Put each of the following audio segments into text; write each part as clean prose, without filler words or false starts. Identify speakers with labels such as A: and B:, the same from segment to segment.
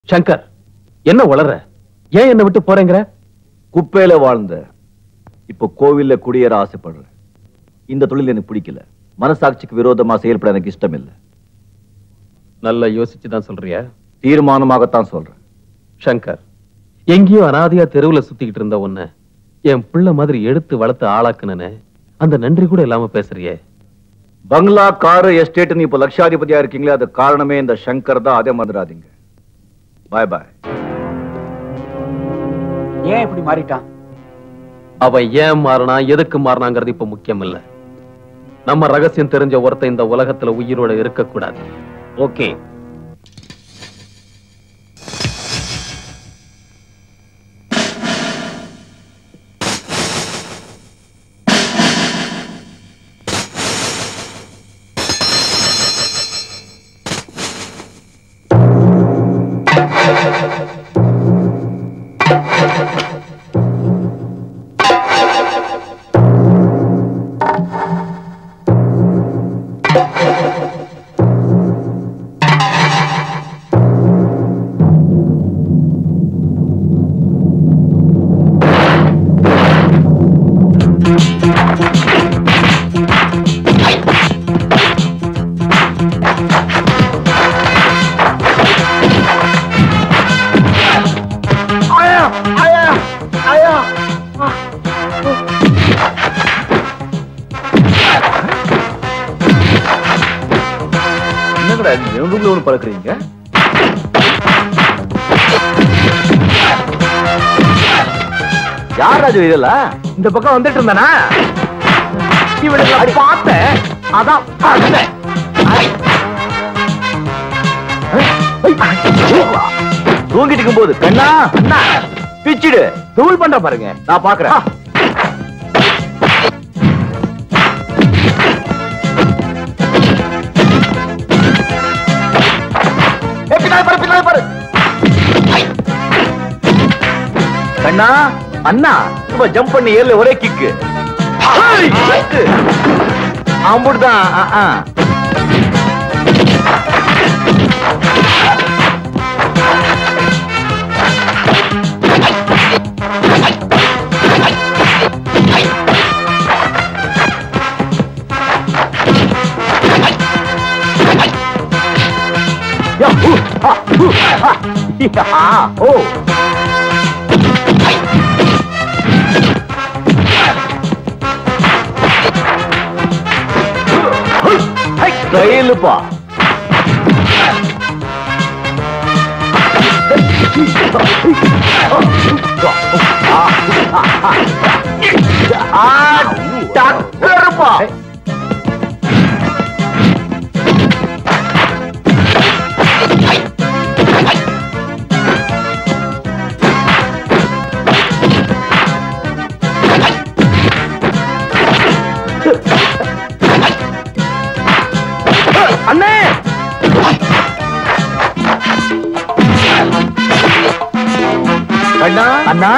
A: சங்கர், என்ன வளர்ற? ஏன் என்ன விட்டு போறேங்கிற?
B: குப்பையில வாழ்ந்த இப்ப கோவில்ல குடியேற ஆசைப்படுற. இந்த தொழில் எனக்கு பிடிக்கல. மனசாட்சிக்கு விரோதமா செயல்பட எனக்கு இஷ்டம் இல்லை.
A: நல்லா யோசிச்சுதான் சொல்றியா?
B: தீர்மானமாகத்தான் சொல்றேன்.
A: சங்கர், எங்கேயோ அனாதையா தெருவுல சுத்திக்கிட்டு இருந்த உன்னை என் பிள்ளை மாதிரி எடுத்து வளர்த்து ஆளாக்குனே, அந்த நன்றி கூட இல்லாம பேசுறியே.
B: பங்களா, காரு, எஸ்டேட் இப்ப லட்சாதிபதியா இருக்கீங்களே, அது காரணமே இந்த சங்கர் தான். அதே மறந்துடாதீங்க. பாய் பாய்.
C: ஏன் இப்படி மாறிட்டான்?
A: அவன் ஏன் மாறினா, எதுக்கு மாறினாங்கிறது இப்ப முக்கியம் இல்ல. நம்ம ரகசியம் தெரிஞ்ச ஒருத்தன் இந்த உலகத்துல உயிரோட இருக்க கூடாது.
B: ஓகே. பறக்குறீங்க. யார் ராஜு இதெல்லாம்?
A: இந்த பக்கம் வந்துட்டு இருந்தானா? இவனுக்கு பார்த்தேன், அதான்
B: தூங்கிட்டு இருக்கும் போது கண்ணா அண்ணா பிச்சிடு
A: தூள் பண்ற பாருங்க.
B: நான் பாக்குறேன். கண்ணா அண்ணா சும்மா ஜம்ப் பண்ணி ஏர்ல ஒரே கிக்கு. அம்புடுதான். ஓ ரயிலுப்பா. டாக்டர்ப்பா. அண்ணே அண்ணா அண்ணா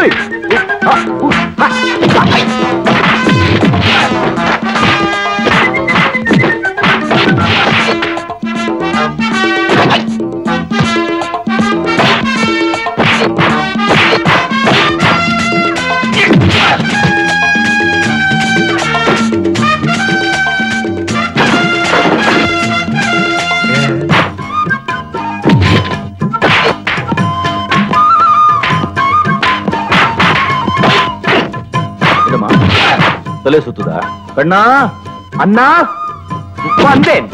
B: தலை சுத்துதா? கண்ணா அண்ணா வந்தேன்.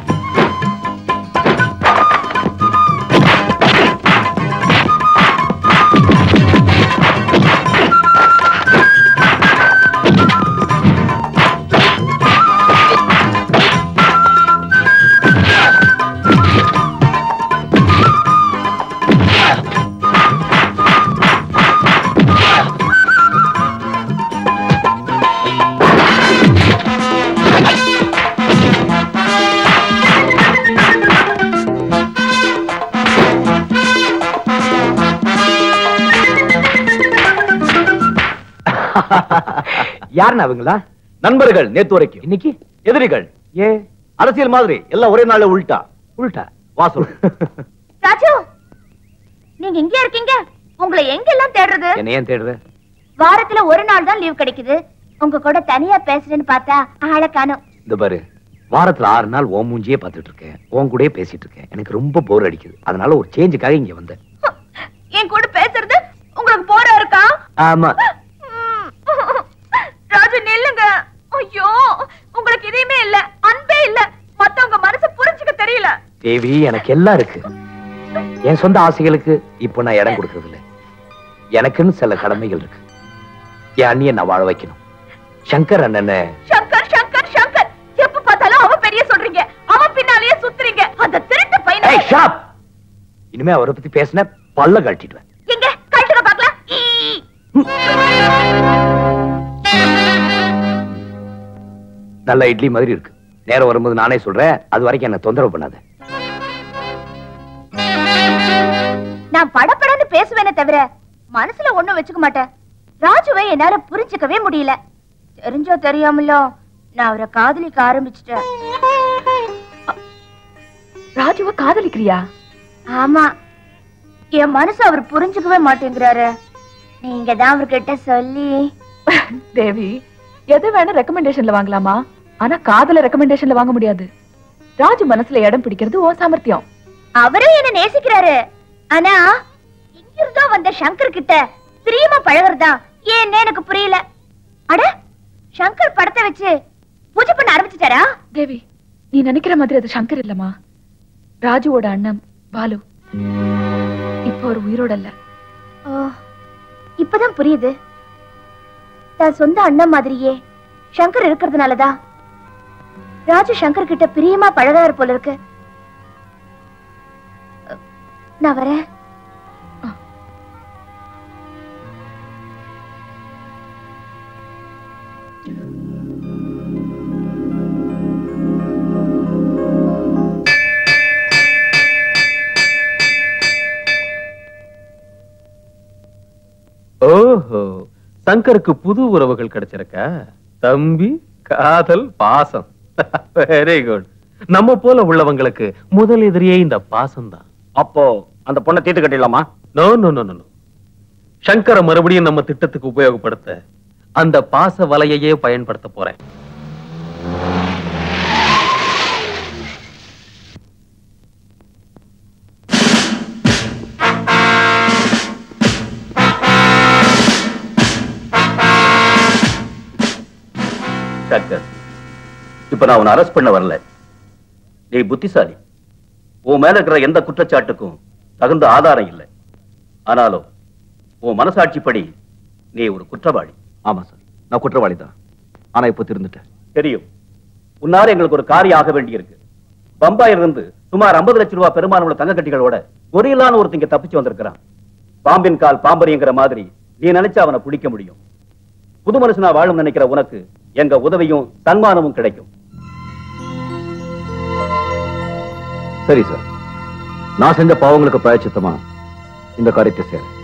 A: யாருன்னு அவங்களா?
B: நண்பர்கள் நேத்து வரைக்கும்.
A: இன்னைக்கு
B: எதிரிகள்.
A: ஏ
B: அரசியல் மாதிரி எல்லாம் ஒரே நாள்ல உள்டா.
A: உள்டா
B: வாசல்.
D: ராஜு
C: நீங்க இங்க இருக்கீங்க, உங்களை எங்கெல்லாம் தேடுறது?
D: என்ன ஏன் தேடுற?
C: வாரத்துல ஒரு நாள் தான் லீவ் கிடைக்குது. உங்க கூட தனியா பேசுறேன்னு பார்த்தா ஆளை காணோம்.
D: இந்த பாரு, வாரத்துல 6 நாள் உன் மூஞ்சியே பார்த்துட்டு இருக்கேன், உன் கூடயே பேசிட்டு இருக்கேன். எனக்கு ரொம்ப போர் அடிக்குது. அதனால ஒரு சேஞ்சுக்காக இங்க வந்தேன்.
C: என் கூட பேசுறது உங்களுக்கு போரா இருக்கா?
D: ஆமா.
C: ராஜு நில்லுங்க. ஐயோ, உங்களுக்கு எதையுமே இல்ல, அன்பே இல்ல, மத்தவங்க மனசை புரிஞ்சுக்க தெரியல.
D: தேவி, எனக்கு எல்லாம் இருக்கு. என் சொந்த ஆசைகளுக்கு இப்ப நான் இடம் கொடுக்கறது இல்ல. எனக்குன்னு சில கடமைகள் இருக்கு. என் அண்ணியை நான் வாழ வைக்கணும். சங்கர் அண்ணன்.
C: சங்கர் சங்கர் சங்கர், எப்ப பார்த்தாலும் அவன் பெரிய சொல்றீங்க, அவன் பின்னாலேயே சுத்துறீங்க. அந்த திருட்டு பையனை.
D: இனிமே அவரை பத்தி பேசின பல்ல கட்டிடுவேன்.
C: எங்க கழட்டுங்க பார்க்கலாம்.
D: நல்ல இட்லி மாதிரி இருக்கு. நேரம் வரும்போது நானே சொல்றேன். அது வரைக்கும் என்ன தொந்தரவு பண்ணாத.
C: நான் படப்படன்னு பேசுவேனே தவிர மனசுல ஒண்ணும் வச்சுக்க மாட்டேன். ராஜுவை என்னால புரிஞ்சுக்கவே முடியல. தெரிஞ்சோ தெரியாமலோ நான் அவரை காதலிக்க ஆரம்பிச்சிட்டேன்.
E: ராஜுவை காதலிக்கிறியா?
C: ஆமா, என் மனசு அவர் புரிஞ்சுக்கவே மாட்டேங்கிறாரு. நீங்க தான் அவர்கிட்ட சொல்லி.
E: தேவி, எது வேணா ரெக்கமெண்டேஷன்ல வாங்கலாமா, ஆனா காதல ரெக்கமெண்டேஷன்ல வாங்க முடியாது. ராஜு மனசுல இடம் பிடிக்கிறது ஓ சாமர்த்தியம்.
C: அவரும் என்ன நேசிக்கிறாரு, ஆனா இங்கிருந்தோ வந்த சங்கர் கிட்ட பிரியமா பழகுறதா ஏன்னு எனக்கு புரியல. அட, சங்கர் படத்தை வச்சு பூஜை பண்ண ஆரம்பிச்சுட்டாரா?
E: தேவி, நீ நினைக்கிற மாதிரி அது சங்கர் இல்லம்மா, ராஜுவோட அண்ணன் பாலு. இப்போ ஒரு உயிரோட இல்ல.
C: இப்பதான் புரியுது. தான் சொந்த அண்ணன் மாதிரியே சங்கர் இருக்கிறதுனாலதான் ராஜு சங்கர் கிட்ட பிரியமா பழகாரு போல இருக்கு. நான் வரேன்.
A: ஓஹோ, சங்கருக்கு புது உறவுகள் கிடைச்சிருக்கா? தம்பி, காதல், பாசம். Very good. நம்ம போல உள்ளவங்களுக்கு முதல் எதிரியே இந்த பாசம் தான்.
D: அப்போ அந்த பொண்ணை தீட்டு கட்டிடலாமா?
A: No no no no. சங்கரை மறுபடியும் நம்ம திட்டத்துக்கு உபயோகப்படுத்த அந்த பாச வலையையே பயன்படுத்த போறேன்.
B: சங்கர், இப்ப நான் உன்னை அரெஸ்ட் பண்ண வரல. நீ புத்திசாலி. உன் மேல இருக்கிற எந்த குற்றச்சாட்டுக்கும் தகுந்த ஆதாரம் இல்லை. ஆனாலும் உன் மனசாட்சிப்படி நீ ஒரு குற்றவாளி. ஆமா சார், நான் குற்றவாளி தான். ஆனா இப்ப திருந்துட்டேன். தெரியும். உன்னால எங்களுக்கு ஒரு காரியம் ஆக வேண்டி இருக்கு. பம்பாயில இருந்து சுமார் 50 லட்சம் ரூபாய் பெருமானமுள்ள தங்க கட்டிகளோட கொரில்லான்னு ஒருத்தங்க தப்பிச்சு வந்திருக்கிறான். பாம்பின் கால் பாம்பரிங்கிற மாதிரி நீ நினைச்சா அவனை பிடிக்க முடியும். புது மனுஷனா வாழும் நினைக்கிற உனக்கு எங்க உதவியும் சன்மானமும் கிடைக்கும். சரி சார், நான் செஞ்ச பாவங்களுக்கு பிராயச்சித்தமா இந்த காரியத்தை செய்றேன்.